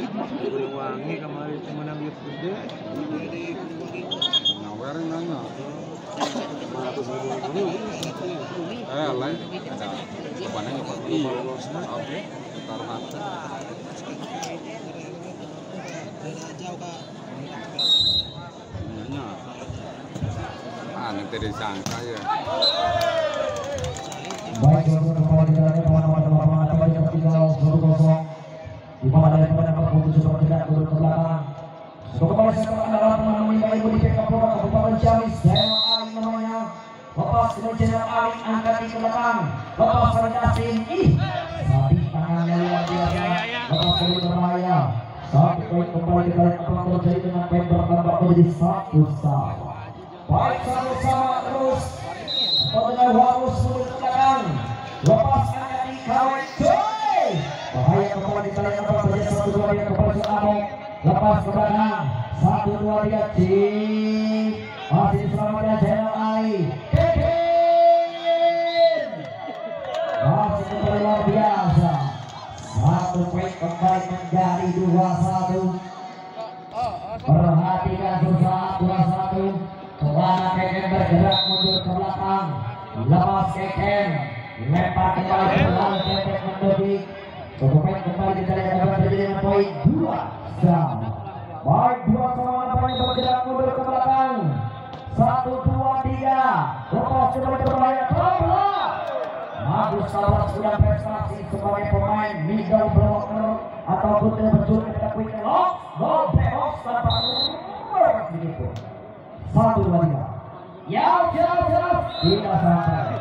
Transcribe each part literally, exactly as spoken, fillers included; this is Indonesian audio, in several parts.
Wangi kemarin cuma nang lihat gede. Nawer nanya. Eh, lain ada bebannya nggak Pak? Iya. Oke, taruhan. Nanya. Ah, nanti disangka ya. Baik, untuk kembali di dalamnya teman-teman teman-teman ada banyak tinggal satu kosong. Di mana dari pada keputusan sudah tidak turun ke belakang. Sudah kembali sekarang adalah teman-teman yang ibu di P K Pura Kabupaten Ciamis. Jaya Ali namanya. Lepas kemudian Ali angkat di belakang. Lepas Rajasin. Ih, sapi tangannya luar biasa. Lepas dari berbahaya. Satu poin kembali di dalam apa yang terjadi dengan poin bertambah menjadi satu sama. Baik sama-sama terus. Dengan harus mulut ke belakang. Lepas angkat di kawet. Coy. Bahaya kembali di dalam apa saja satu dua tiga kembali ke Amok. Lepas ke belakang. Satu dua tiga cik. Masih selamatnya Jaya Ali. Kevin. Masih kembali luar biasa. Satu poin kembali menjadi dua satu. Perhatikan susah dua satu. Kemana Keken bergerak mundur ke belakang. Lepas Keken lempar kembali ke belakang. Keken mendedik. Pemain kembali di dalam dapat terjadi dengan poin dua sama. Baik dua sama poin bergerak mundur ke belakang. Satu dua tiga. Lepas kembali berbahaya. Tolong. Agus Sabar sudah prestasi sebagai pemain middle blocker ataupun tidak berjurus kepada quick lock, ball pass tanpa begitu. Satu dua tiga. Yau jauh jauh tidak sampai.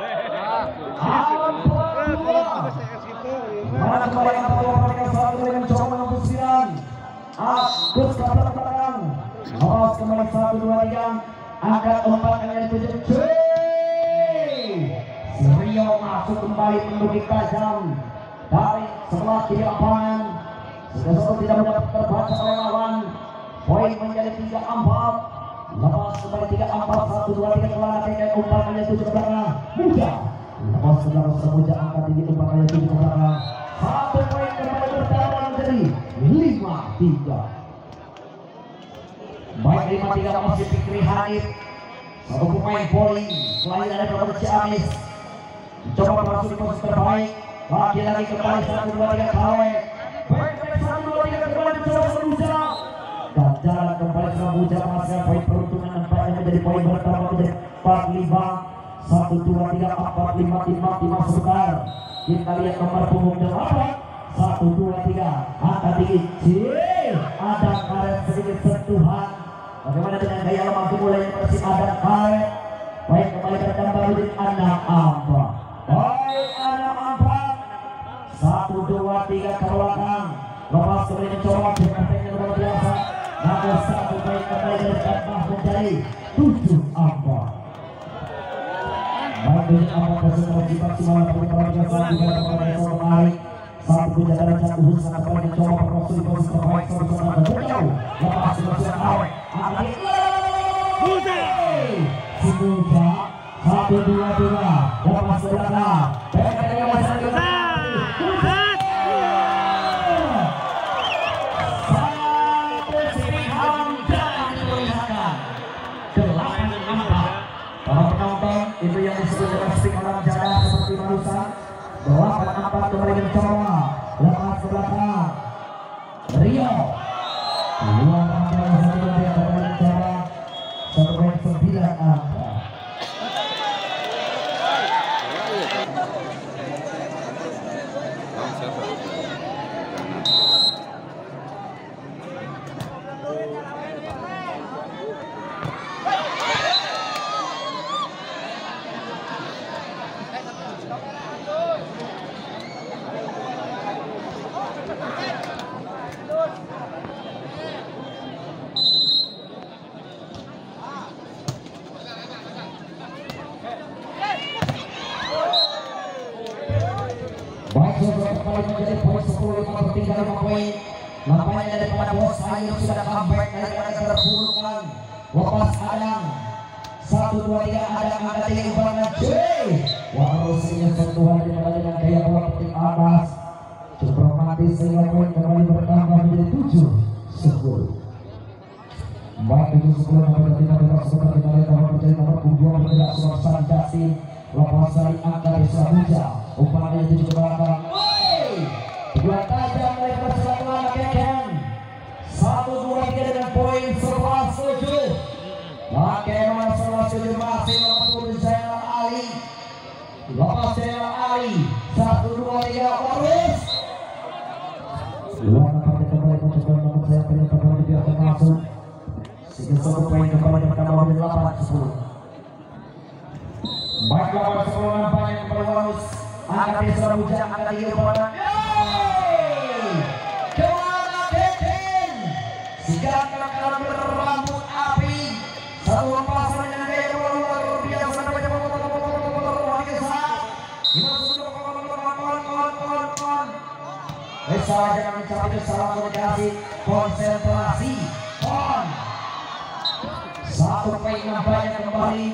Mana kembali yang pertama mereka saat ini mencoba menembus siang. Agus Sabar belakang. Lepas kembali satu dua tiga. Angkat umpan kali tujuh. Rio masuk kembali menduduki tajam dari sebelah kiri lapangan. Sudah tidak mendapat terbaca oleh lawan. Poin menjadi tiga empat. Lepas kembali tiga empat satu dua tiga kelana tinggal umpan kali tujuh ke belakang. Muda. Lepas saudara semuja angkat tinggi umpan kali tujuh ke belakang. Satu poin kembali bertambah menjadi lima tiga. Baik lima tiga masih Fikri Hanif. Satu pemain bowling selain dari Kabupaten Ciamis. Coba masuk di posisi terbaik. Lagi-lagi kembali satu dua tiga kawe. Baik satu dua tiga kembali mencoba Sambuja. Dan jalan kembali Sambuja masih poin peruntungan nampaknya menjadi poin bertambah menjadi empat lima. Satu dua tiga empat lima lima lima sebentar. Kita lihat nomor punggung delapan. Satu dua tiga. Angkat tinggi. Cih, ada karet sedikit sentuhan. Bagaimana dengan gaya lemah mulai masih ada karet. Baik kembali bertambah menjadi enam empat. Baik enam empat. Satu dua tiga ke belakang. Lepas kembali mencoba dengan luar biasa. Namun satu poin kembali bertambah menjadi tujuh empat. Baik tujuh empat konsentrasi maksimal pertandingan biasa di dalam pertandingan menarik. Satu punya derajat khusus sangat poin mencoba berfokus di posisi terbaik satu sama berjauh. Lepas kembali awet. Buta. Semudah. Satu dua tiga. Lepas ke belakang. Berikan yang masih ada. Satu pilihan dan diperlihatkan. Delapan empat. Para penonton itu yang disebut dengan stick alam jadah seperti barusan. Delapan empat kembali mencoba. Lepas ke belakang. Rio. Luar biasa satu kembali mencoba. Satu poin sembilan angka. Baik sudah kembali menjadi poin sepuluh lima tinggal lima poin. Lampanya daripada bos Ayu sudah comeback daripada terpurukkan. Lepas Adang satu dua tiga Adang angkat tinggi umpannya C. Wah harusnya sentuhan daripada dengan gaya bola petik atas. Cukup mati sehingga poin kembali bertambah menjadi tujuh sepuluh. Baik tujuh sepuluh nomor kita tetap sebentar kita lihat nomor menjadi nomor dua bergerak Surat Sanjasin lepas dari angka di Surahuja umpannya tujuh ke belakang. Dua tajam dari persatuan Keken satu dua tiga dengan poin sebelas tujuh. Bagaimana sebelas tujuh masih nomor tujuh Zainal Ali lepas Zainal Ali satu dua tiga terus dua kembali kembali mencoba nomor saya pilih kembali dibiarkan masuk sehingga satu poin kembali bertambah menjadi delapan sepuluh. Baik delapan sepuluh nampaknya kembali Wanus angkat di Surahuja angkat di Yobanan kemana Keken sikat akan berambut api satu lepasan dengan gaya luar biasa sampai jam salah jangan mencapai salah komunikasi konsentrasi on satu poin nampaknya kembali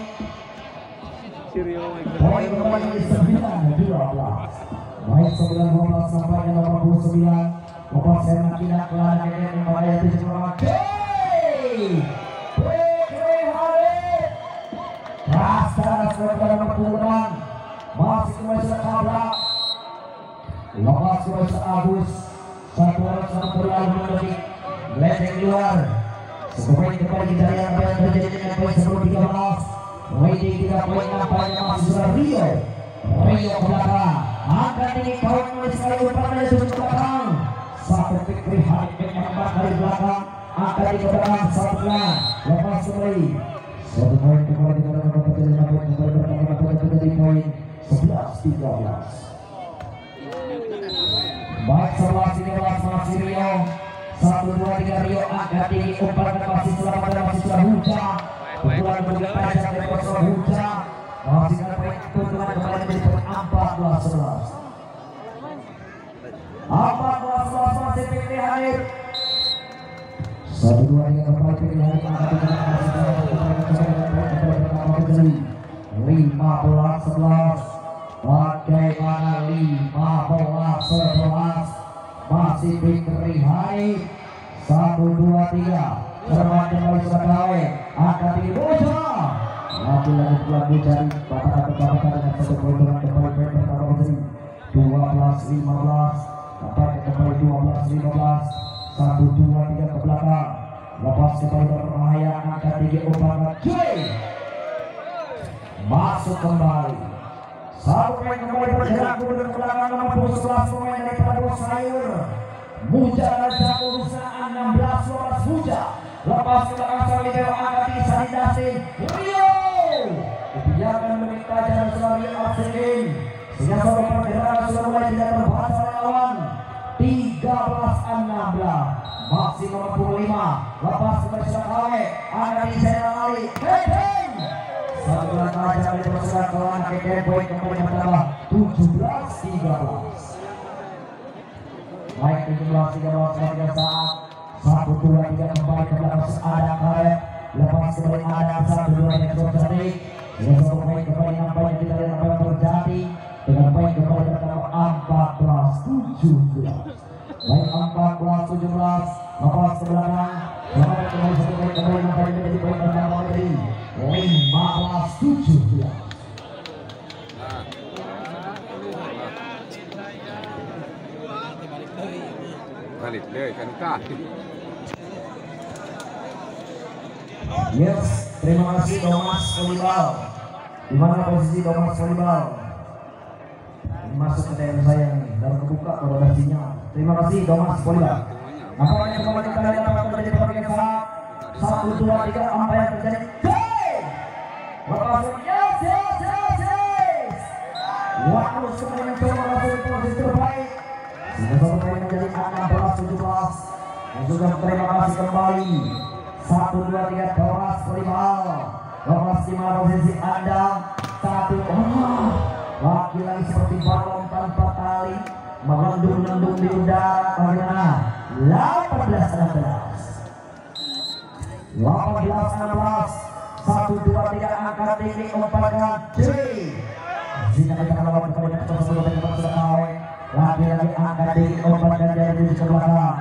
poin kembali di sembilan dua belas. Baik sembilan dua belas nampaknya nomor dua puluh sembilan lepas saya tidak kelana yang membayar tujuh nomor Rasta sebagai nomor puluhan masih kembali sekabrak lepas kembali Agus satu orang satu berlalu mendetik ledeng luar sebagai kembali dari apa yang terjadi dengan poin sepuluh tiga belas. Widi tiga poin nampaknya masih sudah Rio Rio ke belakang angkat ini poin mulai sekali umpannya tujuh ke belakang satu Fikri Hanif yang empat dari belakang angkat di belakang satunya lepas kembali satu poin kembali dengan nomor pertandingan poin kembali bertambah poin menjadi poin sebelas tiga belas. Baik sebelas tiga belas masih Rio satu dua tiga Rio angkat tinggi umpan masih selamat dan masih sudah hujan pukulan bergerak dari kosong hujan masih ada poin keuntungan kembali menjadi poin empat belas sebelas empat belas sebelas masih Fikri Hanif satu dua tiga kembali Fikri Hanif angkat tinggi masih dalam kembali lima belas sebelas. Bagaimana lima belas sebelas masih Fikri Hanif satu dua tiga serban kembali Surabaya angkat tinggi bocah lagi-lagi pulang mencari bapak-bapak bapak dengan satu keuntungan kembali poin pertama menjadi dua belas lima belas dapat kembali dua belas lima belas satu dua tiga ke belakang lepas kembali berbahaya angkat tinggi umpan cuy masuk kembali satu poin kembali bergerak mundur ke belakang nomor sebelas pemain dari Padang Sayur Muja Raja Urusan enam belas dua belas Muja lepas ke belakang Sari Dewa angkat di Sari Dasin Rio dibiarkan menikah jalan Sari Oksigen sehingga satu pergerakan sudah mulai tidak terbahas oleh lawan tiga belas enam belas masih nomor dua puluh lima lepas kembali Surakawe angkat di Zainal Ali Keken satu langkah aja dari perserat lawan Keken poin kembali bertambah tujuh belas tiga belas. Baik tujuh belas tiga belas pada saat satu dua tiga kembali ke belakang ada karet lepas kembali ada satu dua tiga terjadi dengan satu poin kembali nampaknya kita lihat apa yang terjadi dengan poin kembali bertambah empat belas tujuh belas. Baik empat belas tujuh belas lepas ke belakang lepas kembali satu poin kembali nampaknya menjadi poin bertambah menjadi lima belas tujuh belas. Balik deh kan kaki. Yes, terima kasih Thomas Volleyball. Di mana posisi Thomas Volleyball? Ini masuk ke D M saya nih, dalam kebuka koordinasinya. Terima kasih Thomas Volleyball. Nampaknya kembali kita lihat apa terjadi pertandingan saat satu dua tiga apa yang terjadi? Lepas yes yes yes yes. Waktu semuanya mencoba masuk ke posisi terbaik. Sehingga satu poin menjadi enam belas tujuh belas. Dan juga terima kasih kembali satu dua tiga Thomas Volleyball. Thomas di mana posisi Anda satu oh, lagi-lagi seperti balon tanpa tali mengandung-andung di udara. Bagaimana? delapan belas enam belas delapan belas enam belas satu dua tiga angkat tinggi umpan dengan J. Jika kita lawan kepada kita sebelum kita sudah tahu lagi-lagi angkat tinggi obat dan dari di belakang.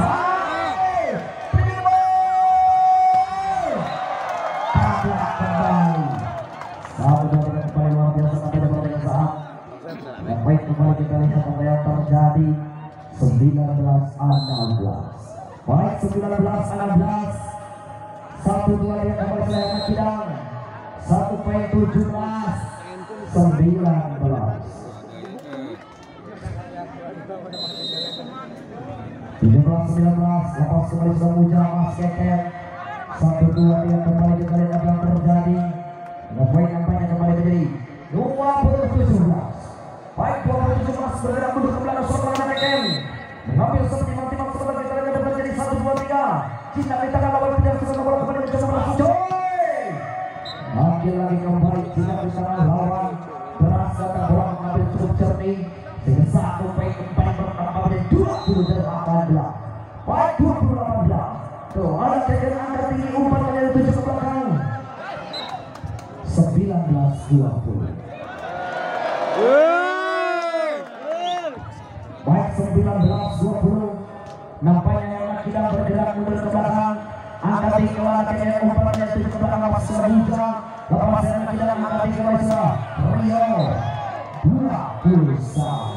Tabrak kembali. Satu dua kembali luar biasa pada pada saat yang baik kembali kita lihat apa yang terjadi. sembilan belas enam belas. Baik sembilan belas enam belas. Satu dua yang kembali saya sidang. Satu poin tujuh belas sembilan belas. tujuh belas sembilan belas. Lepas kembali sudah Muja Mas Keket. Satu dua yang kembali kita lihat apa yang terjadi. Ada poin yang banyak kembali terjadi. dua puluh tujuh belas. Baik dua puluh tujuh belas bergerak mundur ke belakang Soto Menekem. Mengambil seperti timang-timang sebentar kita lihat terjadi satu dua tiga. Cina di tangan lawan tidak sudah bola kembali mencoba berlaku coy. Lagi-lagi kembali Cina di tangan lawan. Berasa tak bola mengambil cukup jernih dengan satu poin kembali bertambah menjadi dua puluh delapan belas. Baik dua puluh delapan belas. Tuh ada kejar angka tinggi umpan menjadi tujuh ke belakang. sembilan belas dua puluh. Baik sembilan belas dua puluh. Nampaknya yang tidak bergerak mundur ke belakang. Angkat tinggi kembali kejar umpan menjadi tujuh ke belakang. Lepas sudah Muja. Lepas yang tidak angkat tinggi kembali sudah Rio. dua puluh satu.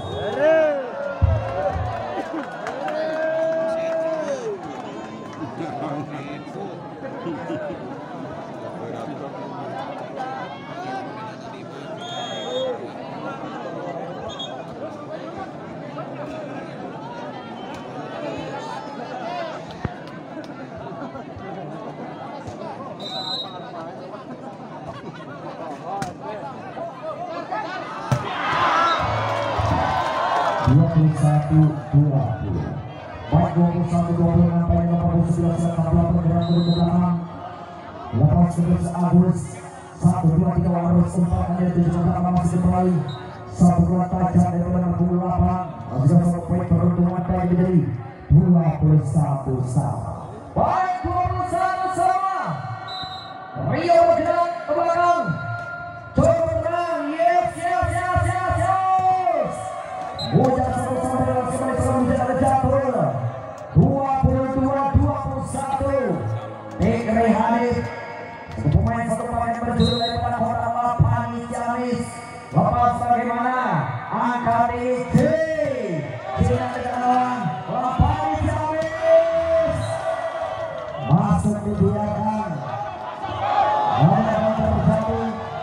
dua puluh satu dua puluh. Baik dua puluh satu dua puluh nampaknya delapan puluh sembilan serta dua bergerak ke belakang. Lepas sebelas Agus satu dua tiga harus umpan dari tujuh ke belakang masih kembali. Satu dua tajam dari enam puluh delapan. Bisa satu poin peruntungan dari menjadi dua puluh satu sama. Baik dua puluh satu sama. Rio bergerak ke belakang. Coba bergerak. Yes yes yes yes yes. Muja satu sama dengan kembali sama Muja ada jatuh. dua puluh dua dua puluh satu. Fikri Hanif. Pemain satu pemain berjuluk daripada kota Lapani Ciamis. Lepas bagaimana? Angkat tinggi. Cina dengan Lapani Ciamis. Masuk dibiarkan. Ada yang terjadi.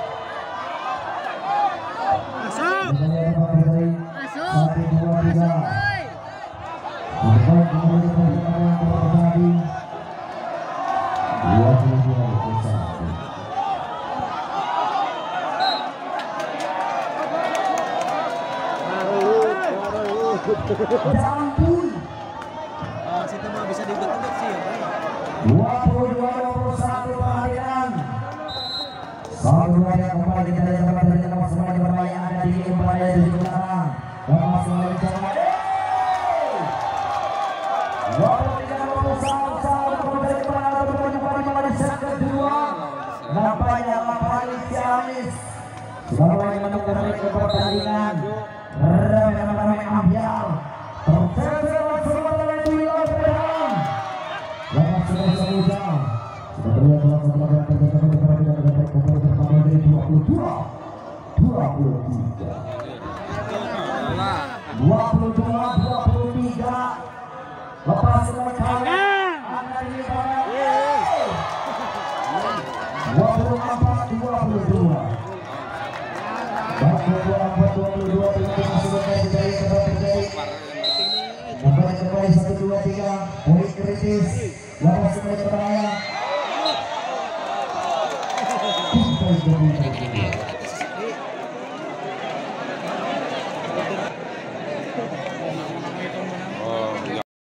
Masuk. Satu dua tiga. Baik kemudian kita yang terjadi. Dua puluh dua puluh satu. Campur. Ah, situ mah bisa diugut-ugut sih. dua puluh dua dua puluh satu perhatian. Satu dua yang kembali kita lihat kembali dari tempat semuanya berbahaya ada di kembali di belakang. Lepas kembali jangan. dua puluh tiga dua puluh satu satu kembali ke belakang untuk kembali kembali set kedua. Nampaknya Lapani Ciamis sudah mulai menentukan pertandingan. Ramai-ramai ambiar. Tercecer semua dari wilayah belakang. Lepas sudah Muja. Sudah terlihat dalam sebelah yang terjadi kembali perhatian dengan kembali pertama dari dua puluh dua dua puluh tiga. dua puluh dua dua puluh tiga. Lepas kembali kalah. Angkat ini pada dua puluh empat dua puluh dua. dua puluh empat dua puluh dua dengan masuk dari dari dari kembali kembali satu dua tiga poin kritis. Lepas kembali berbahaya. Kita jadi